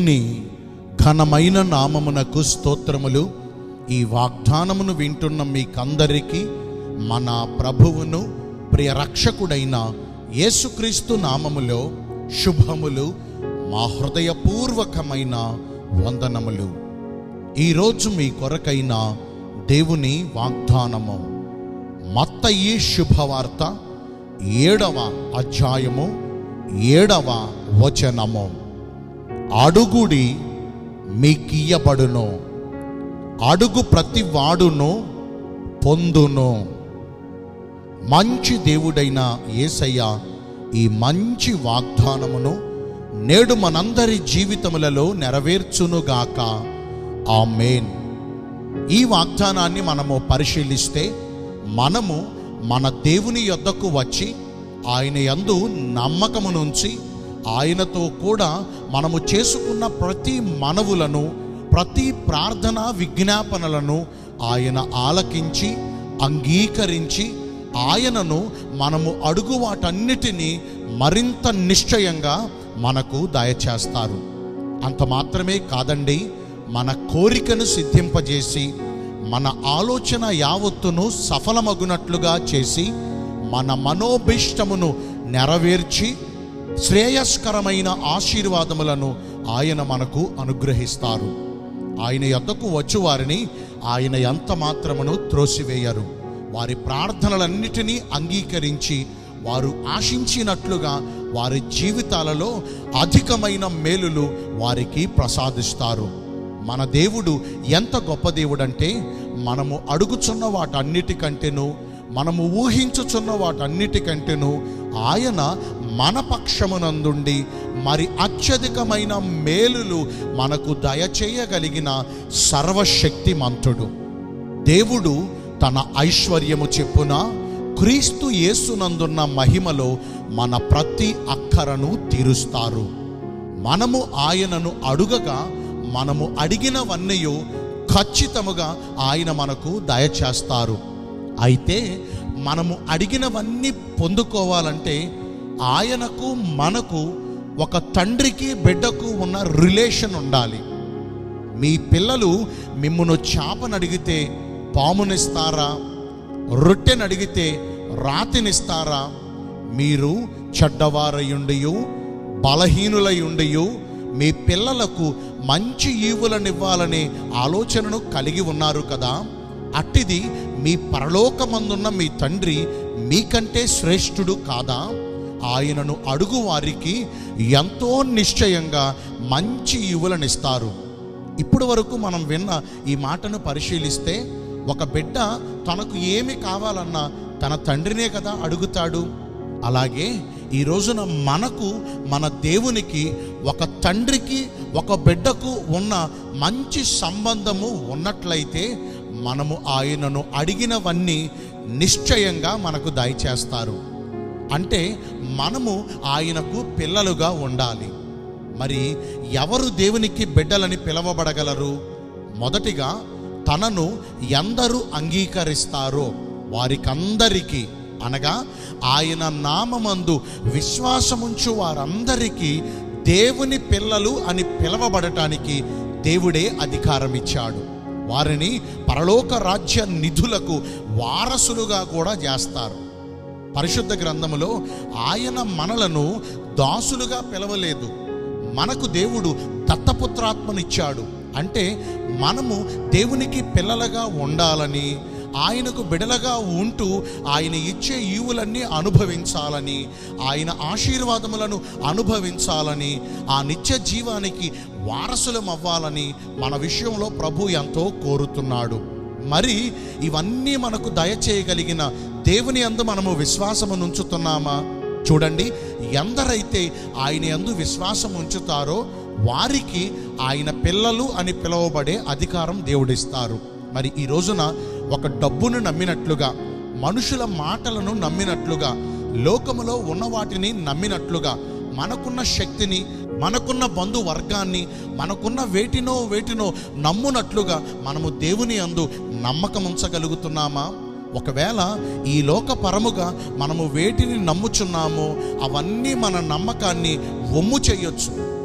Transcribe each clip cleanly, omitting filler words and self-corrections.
దేవుని ఘనమైన నామమునకు స్తోత్రములు. ఈ వాగ్దానమును వింటున్న మీకందరికీ మన ప్రభువును ప్రియ రక్షకుడైన యేసుక్రీస్తు నామములో శుభములు, మా హృదయపూర్వకమైన వందనములు. ఈరోజు మీ కొరకైన దేవుని వాగ్దానము మత్తయి శుభవార్త 7వ అధ్యాయము 7వ వచనము. అడుగుడి మీకియ్యబడును, అడుగు ప్రతి వాడును పొందును. మంచి దేవుడైన యేసయ్య ఈ మంచి వాగ్దానమును నేడు మనందరి జీవితములలో నెరవేర్చునుగాక. ఆమేన్. ఈ వాగ్దానాన్ని మనము పరిశీలిస్తే మనము మన దేవుని యొద్దకు వచ్చి ఆయన యందు నమ్మకమునుంచి ఆయనతో కూడా మనము చేసుకున్న ప్రతి మనవులను, ప్రతి ప్రార్థన విజ్ఞాపనలను ఆయన ఆలకించి అంగీకరించి ఆయనను మనము అడుగు వాటన్నిటినీ మరింత నిశ్చయంగా మనకు దయచేస్తారు. అంత మాత్రమే కాదండి, మన కోరికను సిద్ధింపజేసి మన ఆలోచన యావత్తును సఫలమగునట్లుగా చేసి మన మనోభిష్టమును నెరవేర్చి శ్రేయస్కరమైన ఆశీర్వాదములను ఆయన మనకు అనుగ్రహిస్తారు. ఆయన యొద్దకు వచ్చు వారిని ఆయన ఎంత మాత్రమును త్రోసివేయరు. వారి ప్రార్థనలన్నిటినీ అంగీకరించి వారు ఆశించినట్లుగా వారి జీవితాలలో అధికమైన మేలులు వారికి ప్రసాదిస్తారు. మన దేవుడు ఎంత గొప్ప దేవుడంటే, మనము అడుగుచున్న వాటన్నిటికంటేను, మనము ఊహించుచున్న వాటన్నిటికంటేను ఆయన మన పక్షమునందుండి మరి అత్యధికమైన మేలులు మనకు దయచేయగలిగిన సర్వశక్తిమంతుడు. దేవుడు తన ఐశ్వర్యము చెప్పున క్రీస్తు యేసునందున్న మహిమలో మన ప్రతి అక్కరను తీరుస్తారు. మనము ఆయనను అడుగగా మనము అడిగినవన్నీ ఖచ్చితముగా ఆయన మనకు దయచేస్తారు. అయితే మనము అడిగినవన్నీ పొందుకోవాలంటే ఆయనకు మనకు ఒక తండ్రికి బిడ్డకు ఉన్న రిలేషన్ ఉండాలి. మీ పిల్లలు మిమ్మును చేపనడిగితే పామునిస్తారా? రొట్టెనడిగితే రాతినిస్తారా? మీరు చెడ్డవారయుండియు బలహీనులయుండియు మీ పిల్లలకు మంచి ఈవులనివ్వాలనే ఆలోచనను కలిగి ఉన్నారు కదా. అట్టిది మీ పరలోకమందున్న మీ తండ్రి మీకంటే శ్రేష్ఠుడు కాదా? ఆయనను అడుగు వారికి ఎంతో నిశ్చయంగా మంచి ఈవులనిస్తారు. ఇప్పుడు వరకు మనం విన్న ఈ మాటను పరిశీలిస్తే, ఒక బిడ్డ తనకు ఏమి కావాలన్నా తన తండ్రినే కదా అడుగుతాడు. అలాగే ఈ రోజున మనకు మన దేవునికి, ఒక తండ్రికి ఒక బిడ్డకు ఉన్న మంచి సంబంధము ఉన్నట్లయితే మనము ఆయనను అడిగినవన్నీ నిశ్చయంగా మనకు దయచేస్తారు. అంటే మనము ఆయనకు పిల్లలుగా ఉండాలి. మరి ఎవరు దేవునికి బిడ్డలని పిలవబడగలరు? మొదటిగా తనను ఎందరూ అంగీకరిస్తారో వారికందరికీ, అనగా ఆయన నామమందు విశ్వాసముంచు వారందరికీ దేవుని పిల్లలు అని పిలవబడటానికి దేవుడే అధికారం ఇచ్చాడు. వారిని పరలోక రాజ్య నిధులకు వారసులుగా కూడా చేస్తారు. పరిశుద్ధ గ్రంథములో ఆయన మనలను దాసులుగా పిలవలేదు. మనకు దేవుడు దత్తపుత్రాత్మనిచ్చాడు. అంటే మనము దేవునికి పిల్లలుగా ఉండాలని, ఆయనకు బిడలగా ఉంటూ ఆయన ఇచ్చే ఈవులన్నీ అనుభవించాలని, ఆయన ఆశీర్వాదములను అనుభవించాలని, ఆ నిత్య జీవానికి వారసులం అవ్వాలని మన విషయంలో ప్రభు ఎంతో కోరుతున్నాడు. మరి ఇవన్నీ మనకు దయచేయగలిగిన దేవుని యందు మనము విశ్వాసము ఉంచుతున్నామా? చూడండి, ఎందరైతే ఆయన యందు విశ్వాసం ఉంచుతారో వారికి ఆయన పిల్లలు అని పిలువబడే అధికారం దేవుడిస్తారు. మరి ఈ రోజున ఒక డబ్బును నమ్మినట్లుగా, మనుషుల మాటలను నమ్మినట్లుగా, లోకములో ఉన్న వాటిని నమ్మినట్లుగా, మనకున్న శక్తిని, మనకున్న బంధువర్గాన్ని, మనకున్న వేటినో నమ్మునట్లుగా మనము దేవుని యందు నమ్మకం ఉంచగలుగుతున్నామా? ఒకవేళ ఈ లోకపరముగా మనము వేటిని నమ్ముచున్నామో అవన్నీ మన నమ్మకాన్ని వమ్ము చేయొచ్చు.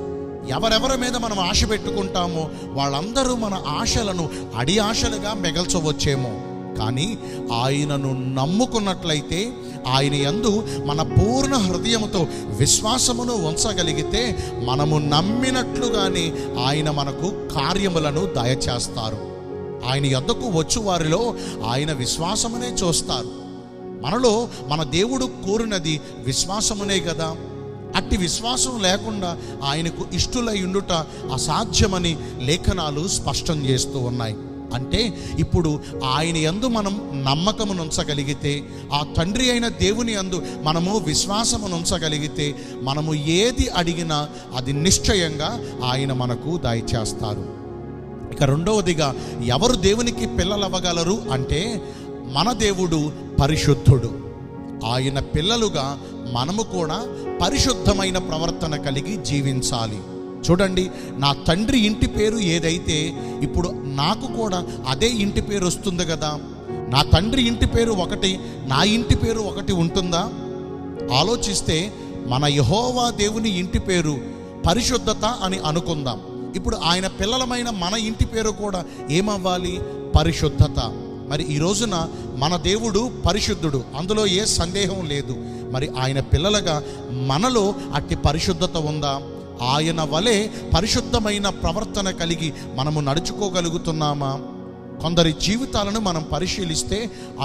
ఎవరెవరి మీద మనం ఆశ పెట్టుకుంటామో వాళ్ళందరూ మన ఆశలను అడి ఆశలుగా మిగల్చవచ్చేమో, కానీ ఆయనను నమ్ముకున్నట్లయితే, ఆయన యందు మన పూర్ణ హృదయముతో విశ్వాసమును ఉంచగలిగితే, మనము నమ్మినట్లుగానే ఆయన మనకు కార్యములను దయచేస్తారు. ఆయన యొద్దకు వచ్చు వారిలో ఆయన విశ్వాసమునే చూస్తారు. మనలో మన దేవుడు కోరినది విశ్వాసమునే కదా. అట్టి విశ్వాసం లేకుండా ఆయనకు ఇష్టులై ఉండుట అసాధ్యమని లేఖనాలు స్పష్టం చేస్తూ ఉన్నాయి. అంటే ఇప్పుడు ఆయన యందు మనం నమ్మకమును ఉంచగలిగితే, ఆ తండ్రి అయిన దేవుని యందు మనము విశ్వాసమును ఉంచగలిగితే, మనము ఏది అడిగినా అది నిశ్చయంగా ఆయన మనకు దయచేస్తారు. ఇక రెండవదిగా, ఎవరు దేవునికి పిల్లలవ్వగలరు అంటే, మన దేవుడు పరిశుద్ధుడు. ఆయన పిల్లలుగా మనము కూడా పరిశుద్ధమైన ప్రవర్తన కలిగి జీవించాలి. చూడండి, నా తండ్రి ఇంటి పేరు ఏదైతే ఇప్పుడు నాకు కూడా అదే ఇంటి పేరు వస్తుంది కదా. నా తండ్రి ఇంటి పేరు ఒకటి, నా ఇంటి పేరు ఒకటి ఉంటుందా? ఆలోచిస్తే మన యెహోవా దేవుని ఇంటి పేరు పరిశుద్ధత అని అనుకుందాం. ఇప్పుడు ఆయన పిల్లలమైన మన ఇంటి పేరు కూడా ఏమవ్వాలి? పరిశుద్ధత. మరి ఈ రోజున మన దేవుడు పరిశుద్ధుడు, అందులో ఏ సందేహం లేదు. మరి ఆయన పిల్లలుగా మనలో అట్టి పరిశుద్ధత ఉందా? ఆయన వలె పరిశుద్ధమైన ప్రవర్తన కలిగి మనము నడుచుకోగలుగుతున్నామా? కొందరి జీవితాలను మనం పరిశీలిస్తే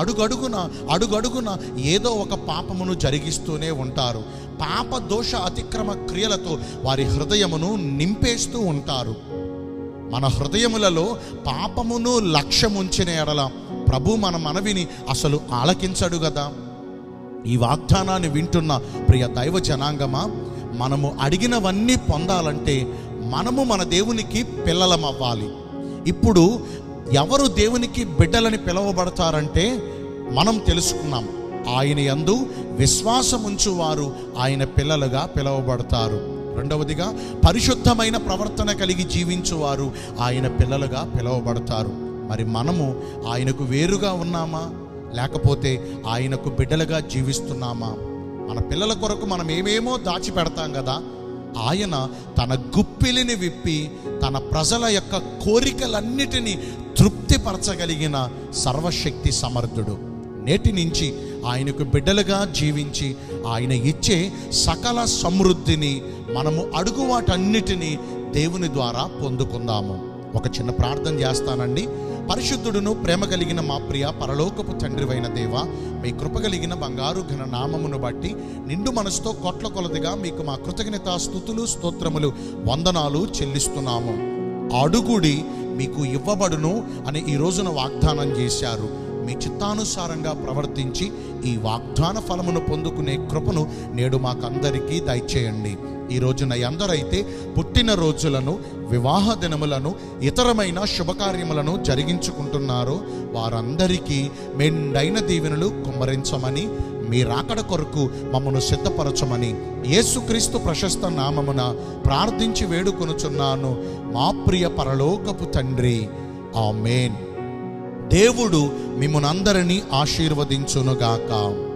అడుగడుగున ఏదో ఒక పాపమును జరిగిస్తూనే ఉంటారు. పాప దోష అతిక్రమ క్రియలతో వారి హృదయమును నింపేస్తూ ఉంటారు. మన హృదయములలో పాపమును లక్ష్యముంచిన ఎడల ప్రభు మన మనవిని అసలు ఆలకించడు కదా. ఈ వాగ్దానాన్ని వింటున్న ప్రియ దైవ జనాంగమా, మనము అడిగినవన్నీ పొందాలంటే మనము మన దేవునికి పిల్లలమవ్వాలి. ఇప్పుడు ఎవరు దేవునికి బిడ్డలని పిలువబడతారంటే, మనం తెలుసుకున్నాం, ఆయన యందు విశ్వాసముంచు వారు ఆయన పిల్లలుగా పిలువబడతారు. రెండవదిగా, పరిశుద్ధమైన ప్రవర్తన కలిగి జీవించువారు ఆయన పిల్లలుగా పిలువబడతారు. మరి మనము ఆయనకు వేరుగా ఉన్నామా, లేకపోతే ఆయనకు బిడ్డలుగా జీవిస్తున్నామా? మన పిల్లల కొరకు మనం ఏమేమో దాచిపెడతాం కదా. ఆయన తన గుప్పిలిని విప్పి తన ప్రజల యొక్క కోరికలన్నిటినీ తృప్తిపరచగలిగిన సర్వశక్తి సమర్థుడు. నేటి నుంచి ఆయనకు బిడ్డలుగా జీవించి ఆయన ఇచ్చే సకల సమృద్ధిని మనము అడుగు వాటన్నిటినీ దేవుని ద్వారా పొందుకుందాము. ఒక చిన్న ప్రార్థన చేస్తానండి. పరిశుద్ధుడును ప్రేమ కలిగిన మా ప్రియ పరలోకపు తండ్రివైన దేవ, మీ కృప కలిగిన బంగారు ఘన నామమును బట్టి నిండు మనసుతో కోట్ల కొలదిగా మీకు మా కృతజ్ఞత స్తుతులు స్తోత్రములు వందనాలు చెల్లిస్తున్నాము. అడుగుడి మీకు ఇవ్వబడును అని ఈ రోజున వాగ్దానం చేశారు. మీ చిత్తానుసారంగా ప్రవర్తించి ఈ వాగ్దాన ఫలమును పొందుకునే కృపను నేడు మాకందరికీ దయచేయండి. ఈ రోజున ఎందరైతే పుట్టినరోజులను, వివాహ దినములను, ఇతరమైన శుభకార్యములను జరిగించుకుంటున్నారో వారందరికీ మెండైన దీవెనలు కుమ్మరించమని, మీ రాకడ కొరకు మమ్మను సిద్ధపరచమని యేసుక్రీస్తు ప్రశస్త నామమున ప్రార్థించి వేడుకొనుచున్నాను మా ప్రియ పరలోకపు తండ్రి. ఆమేన్. దేవుడు మిమ్మునందరినీ ఆశీర్వదించునుగాక.